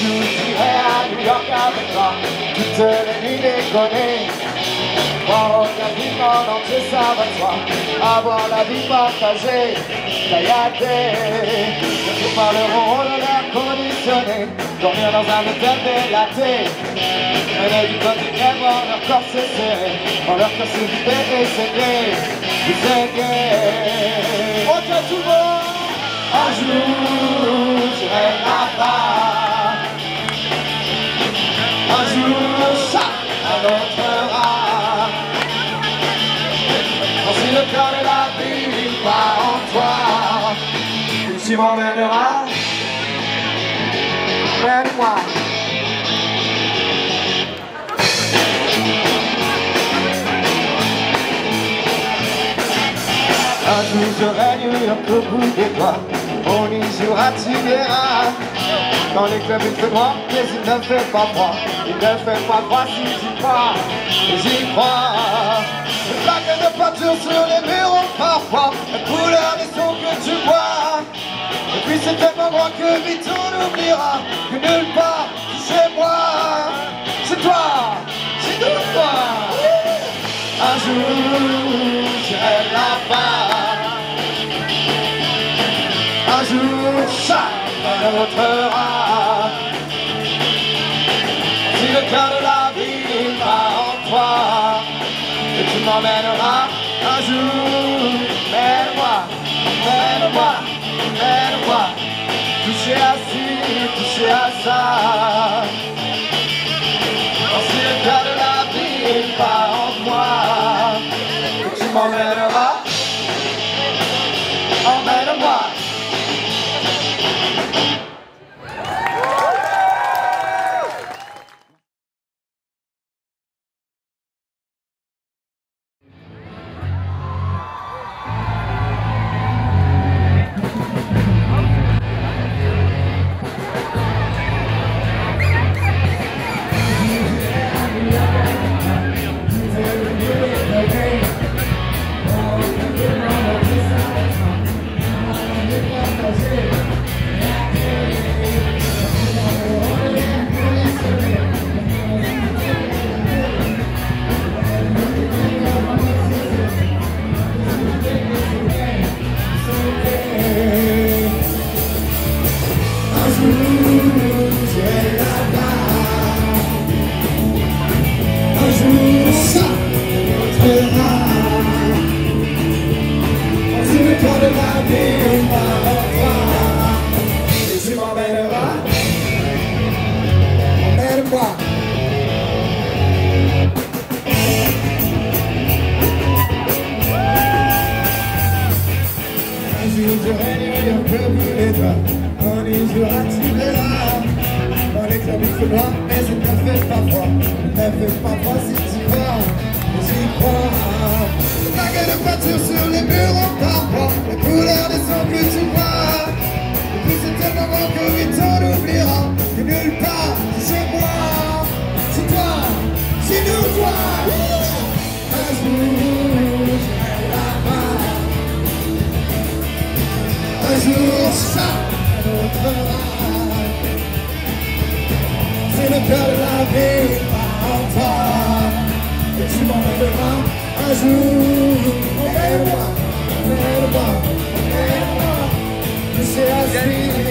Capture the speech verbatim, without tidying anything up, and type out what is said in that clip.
jour j'irai à New York avec toi, toutes les nuits déconner. Voir aucun film en entier, ça va de soi, avoir la vie partagée, kayadé. Je parleront de l'air conditionné, dormir dans un hôtel délaté, mener du quotidien, voir leur corps se serrer, voir leur corps se vider et saigner, vous saigner. Ok tout le monde, un jour j'irai là-bas, un jour ça, un autre rat. Si le cœur de la vie va en toi, tu m'emmèneras, mène-moi. Un jour j'aurai New York au bout des doigts, on y jouera, tu verras. Dans les clubs il fait noir, mais il ne fait pas froid, il ne fait pas froid si j'y crois, j'y crois. Les plaques de peinture sur les murs parfois, la couleur des sons que tu vois. Et puis c'est tellement grand que vite on oubliera que nulle part c'est moi, c'est toi, c'est nous toi. Un jour j'irai là-bas, un jour ça remontera. Si le cœur de la vie va en toi, et tu m'emmèneras un jour, mène-moi, mène-moi, mène-moi, toucher à ci, toucher à ça. Si le cœur de la vie va en moi, et tu m'emmèneras, emmène-moi. On y jouera, tu verras. Dans les clubs il fait noir, mais il ne fait pas froid. Il ne fait pas froid si tu vas, j'y crois. Les plaques de peinture sur les murs en parfois, la couleur des sons que tu vois. Et puis c'est tellement grand que vite on oubliera que nulle part c'est moi, c'est toi, c'est nous toi. Un jour j'irai là-bas, un jour ça remontera. C'est le cœur de la vie en toi, et tu m'emmèneras un jour. Emmène-moi, emmène-moi, emmène-moi, toucher à ce